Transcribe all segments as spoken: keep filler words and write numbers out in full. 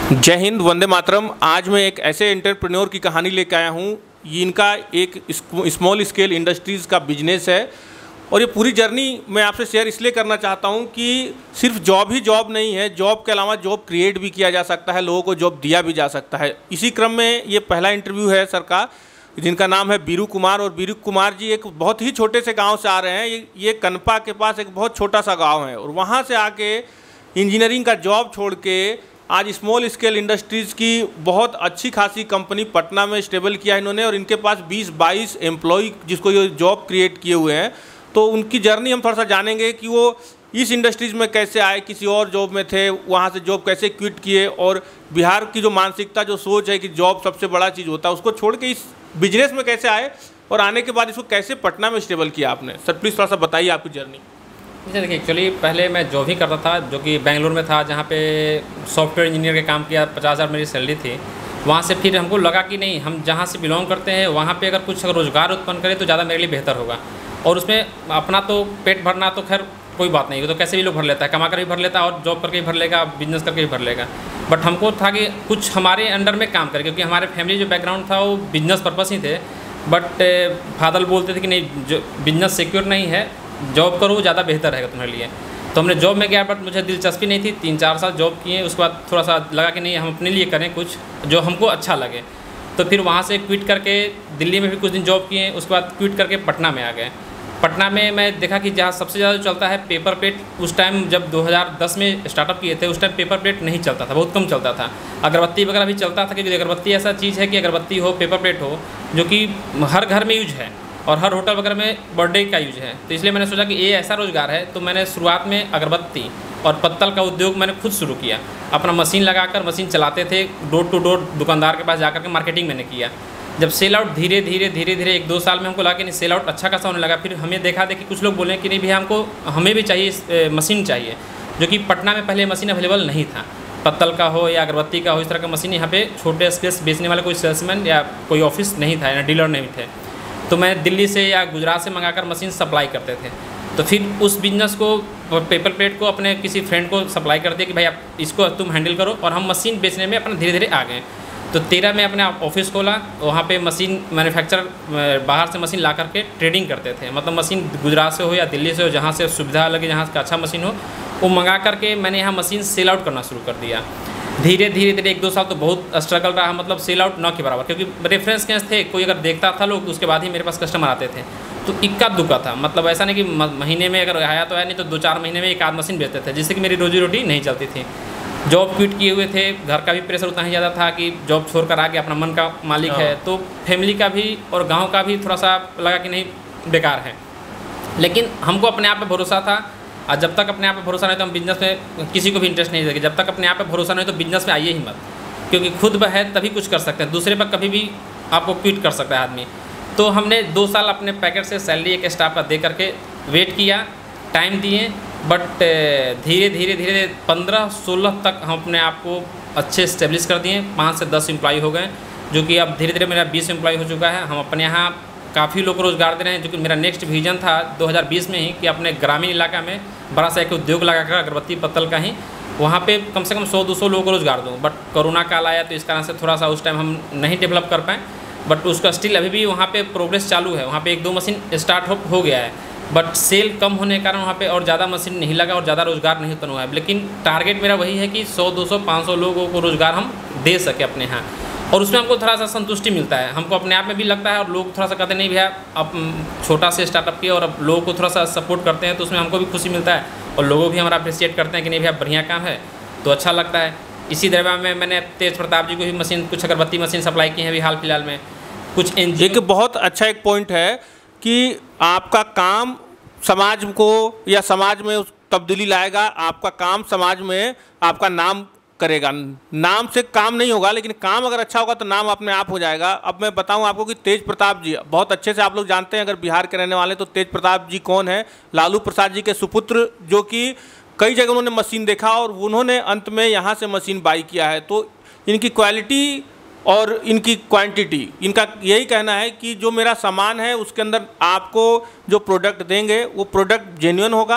जय हिंद, वंदे मातरम। आज मैं एक ऐसे एंटरप्रेन्योर की कहानी लेकर आया हूँ। इनका एक स्मॉल स्केल इंडस्ट्रीज़ का बिजनेस है और ये पूरी जर्नी मैं आपसे शेयर इसलिए करना चाहता हूँ कि सिर्फ जॉब ही जॉब नहीं है, जॉब के अलावा जॉब क्रिएट भी किया जा सकता है, लोगों को जॉब दिया भी जा सकता है। इसी क्रम में ये पहला इंटरव्यू है सर का, जिनका नाम है बीरू कुमार। और बीरू कुमार जी एक बहुत ही छोटे से गाँव से आ रहे हैं। ये ये कनपा के पास एक बहुत छोटा सा गाँव है और वहाँ से आके इंजीनियरिंग का जॉब छोड़ के आज स्मॉल स्केल इंडस्ट्रीज़ की बहुत अच्छी खासी कंपनी पटना में स्टेबल किया इन्होंने। और इनके पास बीस बाईस एम्प्लॉय जिसको ये जॉब क्रिएट किए हुए हैं। तो उनकी जर्नी हम थोड़ा सा जानेंगे कि वो इस इंडस्ट्रीज़ में कैसे आए, किसी और जॉब में थे, वहाँ से जॉब कैसे क्विट किए, और बिहार की जो मानसिकता, जो सोच है कि जॉब सबसे बड़ा चीज़ होता है, उसको छोड़ के इस बिजनेस में कैसे आए और आने के बाद इसको कैसे पटना में स्टेबल किया आपने। सर प्लीज़ थोड़ा सा बताइए आपकी जर्नी। जी देखिए, एक्चुअली पहले मैं जॉब ही करता था, जो कि बेंगलुरु में था, जहाँ पे सॉफ्टवेयर इंजीनियर के काम किया। पचास हज़ार मेरी सैलरी थी। वहाँ से फिर हमको लगा कि नहीं, हम जहाँ से बिलोंग करते हैं वहाँ पे अगर कुछ रोज़गार उत्पन्न करें तो ज़्यादा मेरे लिए बेहतर होगा। और उसमें अपना तो पेट भरना तो खैर कोई बात नहीं, वो तो कैसे भी लोग भर लेता है, कमा कर भी भर लेता है और जॉब करके भी भर लेगा, बिजनेस करके भी भर लेगा। बट हमको था कि कुछ हमारे अंडर में काम करे, क्योंकि हमारे फैमिली जो बैकग्राउंड था वो बिजनेस पर्पस ही थे। बट फादर बोलते थे कि नहीं, जो बिजनेस सिक्योर नहीं है, जॉब करो ज़्यादा बेहतर रहेगा तुम्हारे लिए। तो हमने जॉब में गया, बट मुझे दिलचस्पी नहीं थी। तीन चार साल जॉब किए, उसके बाद थोड़ा सा लगा कि नहीं, हम अपने लिए करें कुछ जो हमको अच्छा लगे। तो फिर वहाँ से क्विट करके दिल्ली में भी कुछ दिन जॉब किए, उसके बाद क्विट करके पटना में आ गए। पटना में मैं देखा कि जहाँ सबसे ज़्यादा चलता है पेपर प्लेट। उस टाइम जब दो हज़ार दस में स्टार्टअप किए थे, उस टाइम पेपर प्लेट नहीं चलता था, बहुत कम चलता था। अगरबत्ती वगैरह भी चलता था, क्योंकि अगरबत्ती ऐसा चीज़ है कि अगरबत्ती हो, पेपर प्लेट हो, जो कि हर घर में यूज है और हर होटल वगैरह में बर्थडे का यूज है। तो इसलिए मैंने सोचा कि ये ऐसा रोज़गार है। तो मैंने शुरुआत में अगरबत्ती और पत्तल का उद्योग मैंने खुद शुरू किया। अपना मशीन लगाकर मशीन चलाते थे, डोर टू डोर दुकानदार के पास जाकर के मार्केटिंग मैंने किया। जब सेल आउट धीरे धीरे धीरे धीरे एक दो साल में हमको लगा कि नहीं, सेल आउट अच्छा खासा होने लगा। फिर हमें देखा देखी कुछ लोग बोले कि नहीं भैया, हमको हमें भी चाहिए मशीन चाहिए, जो कि पटना में पहले मशीन अवेलेबल नहीं था। पत्तल का हो या अगरबत्ती का हो, इस तरह का मशीन यहाँ पे छोटे स्पेस बेचने वाले कोई सेल्समैन या कोई ऑफिस नहीं था, या डीलर नहीं थे। तो मैं दिल्ली से या गुजरात से मंगाकर मशीन सप्लाई करते थे। तो फिर उस बिजनेस को, पेपर प्लेट को अपने किसी फ्रेंड को सप्लाई कर दिया कि भाई आप इसको तुम हैंडल करो, और हम मशीन बेचने में अपना धीरे धीरे आ गए। तो तेरह में अपने ऑफिस खोला, वहाँ पे मशीन मैन्युफैक्चर बाहर से मशीन ला करके ट्रेडिंग करते थे। मतलब मशीन गुजरात से हो या दिल्ली से हो, जहाँ से सुविधा लगे, जहाँ का अच्छा मशीन हो, वो मंगा करके मैंने यहाँ मशीन सेल आउट करना शुरू कर दिया। धीरे धीरे धीरे एक दो साल तो बहुत स्ट्रगल रहा, मतलब सेल आउट न के बराबर, क्योंकि रेफरेंस केस थे, कोई अगर देखता था लोग, उसके बाद ही मेरे पास कस्टमर आते थे। तो इक्का दुक्का था, मतलब ऐसा नहीं कि महीने में अगर आया तो आया, नहीं तो दो चार महीने में एक आध मशीन बेचते थे, जिससे कि मेरी रोजी रोटी नहीं चलती थी। जॉब क्विट किए हुए थे, घर का भी प्रेशर उतना ही ज़्यादा था कि जॉब छोड़कर आके अपना मन का मालिक है, तो फैमिली का भी और गाँव का भी थोड़ा सा लगा कि नहीं, बेकार है। लेकिन हमको अपने आप पे भरोसा था, और जब तक अपने आप पे भरोसा नहीं तो हम बिजनेस में किसी को भी इंटरेस्ट नहीं देंगे। जब तक अपने आप पे भरोसा नहीं तो बिजनेस में आइए ही मत, क्योंकि खुद है तभी कुछ कर सकते हैं, दूसरे पर कभी भी आपको क्विट कर सकता है आदमी। तो हमने दो साल अपने पैकेट से सैलरी एक स्टाफ का दे करके वेट किया, टाइम दिए। बट धीरे धीरे धीरे पंद्रह सोलह तक हम अपने आप को अच्छे इस्टेब्लिश कर दिए। पाँच से दस एम्प्लॉय हो गए, जो कि अब धीरे धीरे मेरा बीस एम्प्लॉय हो चुका है। हम अपने यहाँ काफ़ी लोग को रोज़गार दे रहे हैं, जो कि मेरा नेक्स्ट विजन था दो हज़ार बीस में ही, कि अपने ग्रामीण इलाका में बड़ा सा एक उद्योग लगाकर अगरबत्ती पत्तल का ही, वहाँ पे कम से कम सौ दो सौ लोगों को रोज़गार दूँ। बट कोरोना काल आया, तो इस कारण से थोड़ा सा उस टाइम हम नहीं डेवलप कर पाए। बट उसका स्टिल अभी भी वहाँ पे प्रोग्रेस चालू है। वहाँ पे एक दो मशीन स्टार्ट हो, हो गया है, बट सेल कम होने के कारण वहाँ पे और ज़्यादा मशीन नहीं लगा और ज़्यादा रोज़गार नहीं उत्पन्न हुआ है। लेकिन टारगेट मेरा वही है कि सौ दो सौ पाँच सौ लोगों को रोज़गार हम दे सके अपने यहाँ, और उसमें हमको थोड़ा सा संतुष्टि मिलता है। हमको अपने आप में भी लगता है, और लोग थोड़ा सा कहते नहीं भैया अब छोटा से स्टार्टअप किया और अब लोगों को थोड़ा सा सपोर्ट करते हैं, तो उसमें हमको भी खुशी मिलता है, और लोगों भी हमारा अप्रिशिएट करते हैं कि नहीं भैया बढ़िया काम है, तो अच्छा लगता है। इसी दरम्यान में मैंने तेज प्रताप जी को भी मशीन, कुछ अगरबत्ती मशीन सप्लाई की है अभी हाल फिलहाल में। कुछ एक बहुत अच्छा एक पॉइंट है कि आपका काम समाज को या समाज में उस तब्दीली लाएगा। आपका काम समाज में आपका नाम करेगा। नाम से काम नहीं होगा, लेकिन काम अगर अच्छा होगा तो नाम अपने आप हो जाएगा। अब मैं बताऊं आपको कि तेज प्रताप जी बहुत अच्छे से आप लोग जानते हैं, अगर बिहार के रहने वाले, तो तेज प्रताप जी कौन है? लालू प्रसाद जी के सुपुत्र, जो कि कई जगह उन्होंने मशीन देखा और उन्होंने अंत में यहाँ से मशीन बाई किया है। तो इनकी क्वालिटी और इनकी क्वांटिटी, इनका यही कहना है कि जो मेरा सामान है उसके अंदर आपको जो प्रोडक्ट देंगे वो प्रोडक्ट जेन्युइन होगा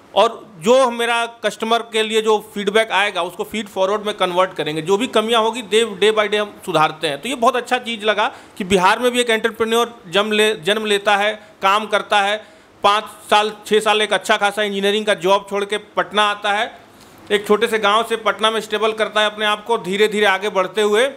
और जो मेरा कस्टमर के लिए जो फीडबैक आएगा उसको फीड फॉरवर्ड में कन्वर्ट करेंगे, जो भी कमियां होगी डे डे बाय डे हम सुधारते हैं। तो ये बहुत अच्छा चीज़ लगा कि बिहार में भी एक एंटरप्रेन्योर जन्म ले जन्म लेता है, काम करता है, पाँच साल छः साल एक अच्छा खासा इंजीनियरिंग का जॉब छोड़ के पटना आता है, एक छोटे से गांव से पटना में स्टेबल करता है अपने आप को, धीरे धीरे आगे बढ़ते हुए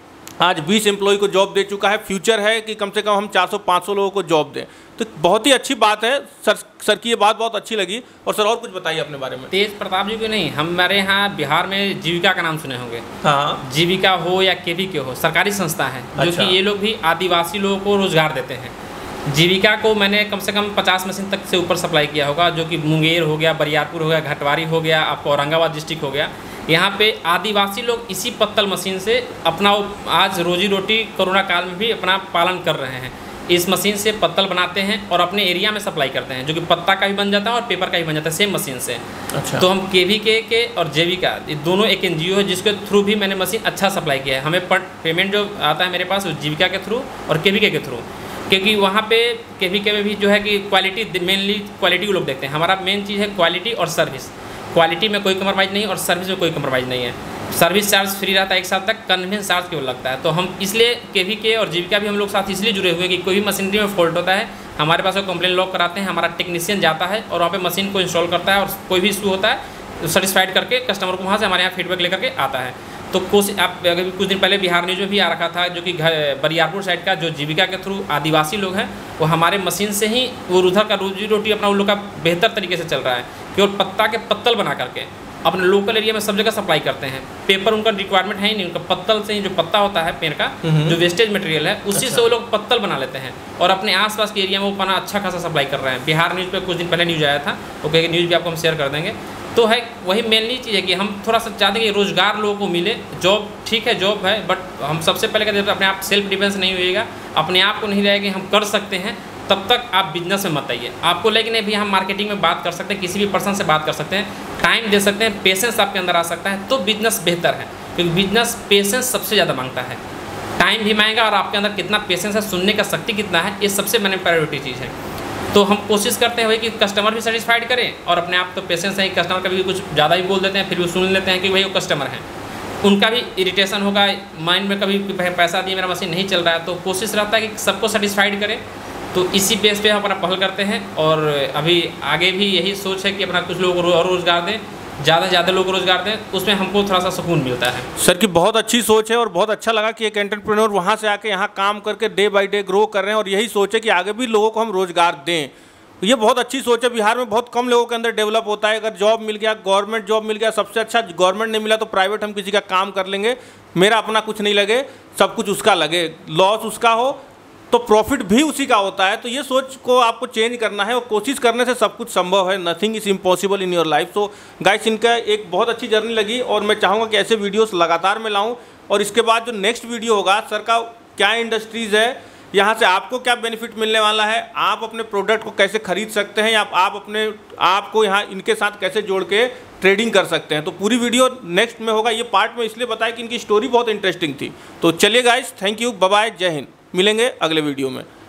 आज बीस एम्प्लॉय को जॉब दे चुका है। फ्यूचर है कि कम से कम हम चार सौ पाँच सौ लोगों को जॉब दें। तो बहुत ही अच्छी बात है सर। सर की ये बात बहुत अच्छी लगी। और सर और कुछ बताइए अपने बारे में। तेज प्रताप जी को नहीं, हमारे यहाँ बिहार में जीविका का नाम सुने होंगे। हाँ, जीविका हो या केवी के हो, सरकारी संस्था है जो अच्छा। कि ये लोग भी आदिवासी लोगों को रोजगार देते हैं। जीविका को मैंने कम से कम पचास मशीन तक से ऊपर सप्लाई किया होगा, जो कि मुंगेर हो गया, बरियारपुर हो गया, घटवारी हो गया, आपको औरंगाबाद डिस्ट्रिक्ट हो गया। यहाँ पे आदिवासी लोग इसी पत्तल मशीन से अपना आज रोजी रोटी कोरोना काल में भी अपना पालन कर रहे हैं। इस मशीन से पत्तल बनाते हैं और अपने एरिया में सप्लाई करते हैं, जो कि पत्ता का भी बन जाता है और पेपर का भी बन जाता है सेम मशीन से। अच्छा। तो हम केवीके के और जेविका ये दोनों एक एनजीओ है जिसके थ्रू भी मैंने मशीन अच्छा सप्लाई किया है। हमें पेमेंट जो आता है मेरे पास वो जीविका के थ्रू और केवीके के थ्रू, क्योंकि वहाँ पे केवीके में भी जो है कि क्वालिटी, मेनली क्वालिटी को लोग देखते हैं। हमारा मेन चीज़ है क्वालिटी और सर्विस। क्वालिटी में कोई कम्प्रोमाइज़ नहीं और सर्विस में कोई कम्प्रोमाइज़ नहीं है। सर्विस चार्ज फ्री रहता है एक साल तक, कन्वीनियंस चार्ज केवल लगता है। तो हम इसलिए केवीके और जीविका भी हम लोग साथ इसलिए जुड़े हुए हैं कि कोई भी मशीनरी में फॉल्ट होता है हमारे पास वो कंप्लेन लॉक कराते हैं, हमारा टेक्नीशियन जाता है और वहाँ पे मशीन को इंस्टॉल करता है और कोई भी इशू होता है सेटिस्फाइड करके कस्टमर को वहाँ से हमारे यहाँ फीडबैक लेकर के आता है। तो कुछ आप अगर कुछ दिन पहले बिहार न्यूज़ में भी आ रखा था, जो कि बरियारपुर साइड का जो जीविका के थ्रू आदिवासी लोग हैं वो हमारे मशीन से ही वो उधर का रोजी रोटी अपना उन लोग का बेहतर तरीके से चल रहा है। केवल पत्ता के पत्तल बना करके अपने लोकल एरिया में सब जगह सप्लाई करते हैं। पेपर उनका रिक्वायरमेंट है ही नहीं, उनका पत्तल से ही जो पत्ता होता है पेड़ का जो वेस्टेज मटेरियल है उसी अच्छा। से वो लोग पत्तल बना लेते हैं और अपने आसपास के एरिया में वो अपना अच्छा खासा सप्लाई कर रहे हैं। बिहार न्यूज़ पे कुछ दिन पहले न्यूज़ आया था, ओके न्यूज़ भी आपको हम शेयर कर देंगे। तो है वही मेनली चीज़ है कि हम थोड़ा सा चाहते हैं कि रोज़गार लोगों को मिले। जॉब ठीक है, जॉब है, बट हम सबसे पहले कहते हैं अपने आप सेल्फ डिफेंस नहीं होइएगा, अपने आप को नहीं रहेगा कि हम कर सकते हैं, तब तक आप बिजनेस में मत आइए। आपको लेकिन भी हम मार्केटिंग में बात कर सकते हैं, किसी भी पर्सन से बात कर सकते हैं, टाइम दे सकते हैं, पेशेंस आपके अंदर आ सकता है, तो बिजनेस बेहतर है। क्योंकि बिजनेस पेशेंस सबसे ज़्यादा मांगता है, टाइम भी मांगेगा और आपके अंदर कितना पेशेंस है, सुनने का शक्ति कितना है, ये सबसे मैंने प्रायोरिटी चीज़ है। तो हम कोशिश करते हैं भाई कि कस्टमर भी सेटिस्फाइड करें और अपने आप तो पेशेंस है। कस्टमर कभी कुछ ज़्यादा ही बोल देते हैं, फिर भी सुन लेते हैं कि भाई वो कस्टमर हैं, उनका भी इरिटेशन होगा माइंड में, कभी पैसा दिए मेरा मशीन नहीं चल रहा है। तो कोशिश रहता है कि सबको सेटिस्फाइड करें। तो इसी बेस पे हम अपना पहल करते हैं और अभी आगे भी यही सोच है कि अपना कुछ लोगों को और रोज़गार दें, ज़्यादा से ज़्यादा लोग रोज़गार दें, उसमें हमको थोड़ा सा सुकून मिलता है। सर की बहुत अच्छी सोच है और बहुत अच्छा लगा कि एक एंटरप्रेन्योर वहाँ से आके यहाँ काम करके डे बाय डे ग्रो कर रहे हैं और यही सोच है कि आगे भी लोगों को हम रोज़गार दें। ये बहुत अच्छी सोच है। बिहार में बहुत कम लोगों के अंदर डेवलप होता है। अगर जॉब मिल गया, गवर्नमेंट जॉब मिल गया, सबसे अच्छा। गवर्नमेंट नहीं मिला तो प्राइवेट हम किसी का काम कर लेंगे, मेरा अपना कुछ नहीं लगे, सब कुछ उसका लगे, लॉस उसका हो तो प्रॉफिट भी उसी का होता है। तो ये सोच को आपको चेंज करना है और कोशिश करने से सब कुछ संभव है। Nothing is impossible in your life. तो गाइस, इनका एक बहुत अच्छी जर्नी लगी और मैं चाहूँगा कि ऐसे वीडियोस लगातार मैं लाऊं। और इसके बाद जो नेक्स्ट वीडियो होगा, सर का क्या इंडस्ट्रीज़ है, यहाँ से आपको क्या बेनिफिट मिलने वाला है, आप अपने प्रोडक्ट को कैसे खरीद सकते हैं या आप अपने आप को यहाँ इनके साथ कैसे जोड़ के ट्रेडिंग कर सकते हैं, तो पूरी वीडियो नेक्स्ट में होगा। ये पार्ट में इसलिए बताया कि इनकी स्टोरी बहुत इंटरेस्टिंग थी। तो चलिए guys, thank you, bye bye, जय हिंद। मिलेंगे अगले वीडियो में।